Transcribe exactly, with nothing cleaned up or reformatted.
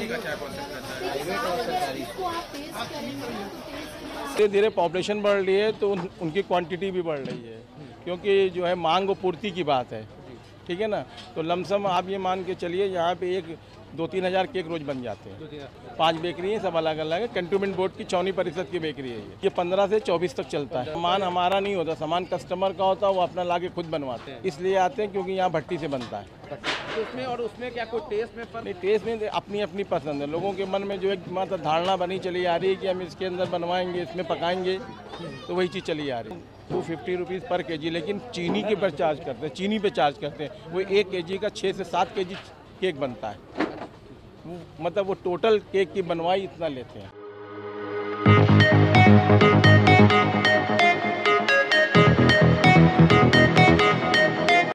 का क्या कॉन्सेप्ट रहता है? धीरे धीरे पॉपुलेशन बढ़ रही है तो उन, उनकी क्वांटिटी भी बढ़ रही है, क्योंकि जो है मांग और पूर्ति की बात है, ठीक है ना। तो लमसम आप ये मान के चलिए यहाँ पे एक दो तीन हज़ार केक रोज बन जाते हैं। पांच बेकरी हैं, सब अलग अलग है। कंटोनमेंट बोर्ड की चौनी परिषद की बेकरी है ये ये पंद्रह से चौबीस तक चलता है। सामान हमारा नहीं होता, सामान कस्टमर का होता है, वो अपना लाके खुद बनवाते हैं। इसलिए आते हैं क्योंकि यहाँ भट्टी से बनता है। तो उसमें और उसमें क्या कोई टेस्ट में फर्क? नहीं, टेस्ट में अपनी अपनी पसंद है। लोगों के मन में जो एक मतलब धारणा बनी चली आ रही है कि हम इसके अंदर बनवाएंगे, इसमें पकाएंगे, तो वही चीज़ चली आ रही है। टू फिफ्टी रुपीज़ पर के जी, लेकिन चीनी के पर चार्ज करते हैं, चीनी पे चार्ज करते हैं। वो एक के जी का छः से सात के जी केक बनता है। मतलब वो टोटल केक की बनवाई इतना लेते हैं।